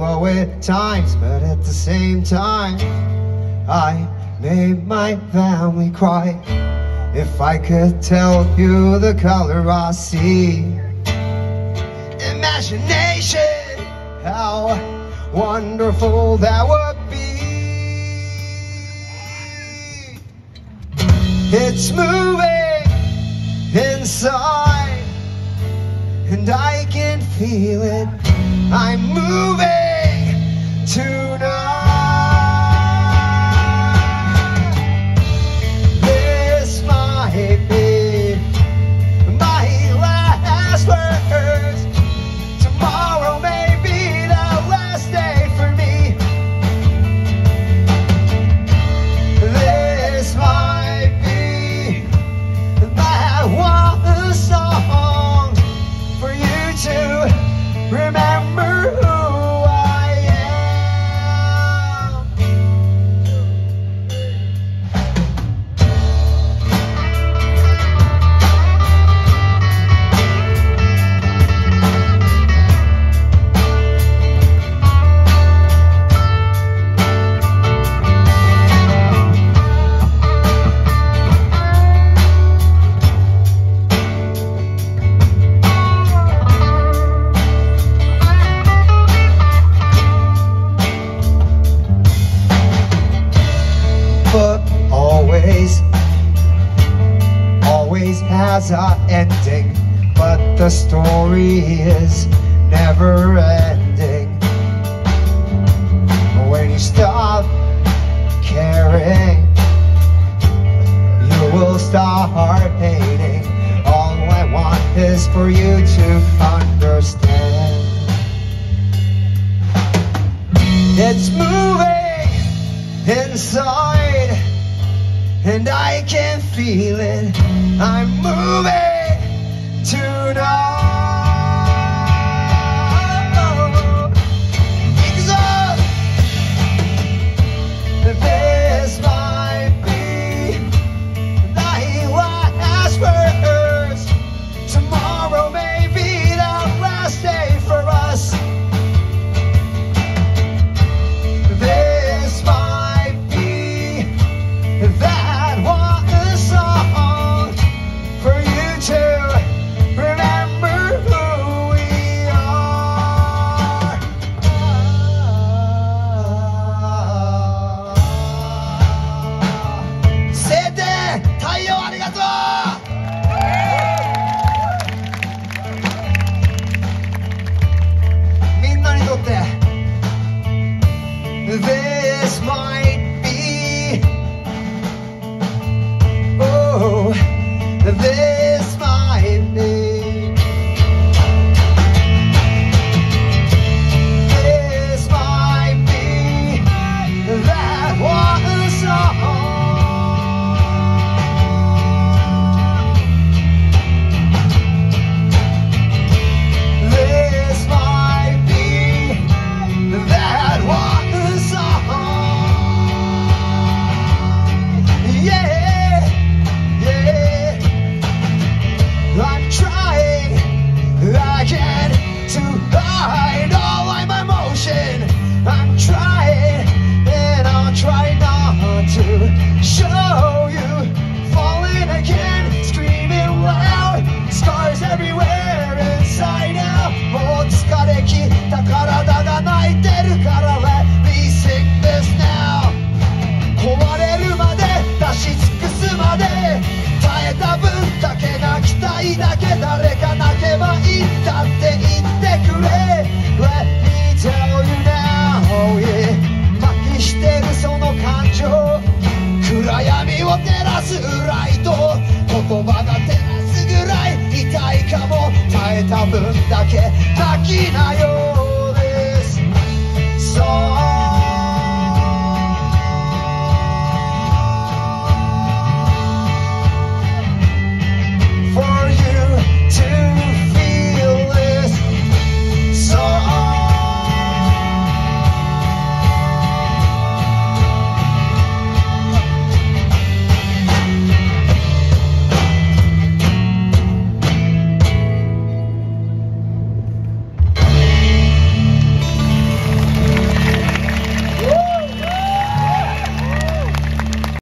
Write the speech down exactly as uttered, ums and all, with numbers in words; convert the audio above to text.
glow at times, but at the same time I made my family cry. If I could tell you the color I see, imagination, how wonderful that would be. It's moving inside, and I can feel it. I'm moving tonight. This might be my last words. Tomorrow may be the last day for me. This might be that one song for you to remember who I am. But always, always has a ending. But the story is never ending. When you stop caring, you will start hating. All I want is for you to understand. It's moving inside, and I can feel it. I'm moving tonight. Because this might be the last words. Tomorrow may be the last day for us. This might be that one song for you to remember who we are. Sete, 太陽ありがとう。みんなにとって This might